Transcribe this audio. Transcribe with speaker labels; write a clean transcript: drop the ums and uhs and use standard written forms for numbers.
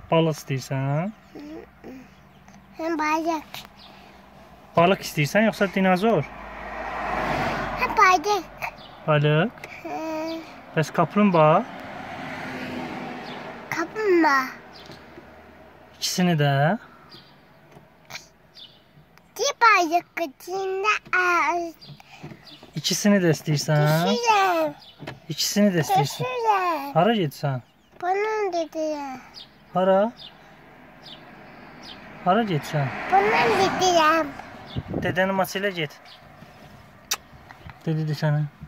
Speaker 1: Balıq istəyirsən?
Speaker 2: Balıq.
Speaker 1: Balıq istəyirsən, yoxsa dinozor?
Speaker 2: Balıq.
Speaker 1: Balıq? Bəs kaplumbağa?
Speaker 2: Kaplumbağa.
Speaker 1: İkisini də?
Speaker 2: Bir balıq içində
Speaker 1: İkisini də istəyirsən?
Speaker 2: düşürəm.
Speaker 1: İkisini də istəyirsən?
Speaker 2: Düşürəm.
Speaker 1: Hara getsən?
Speaker 2: Bunun dedirəm.
Speaker 1: Hara? Hara getsən?
Speaker 2: Bunun dedirəm.
Speaker 1: Dedənin maçı ilə get. Dedi sənə.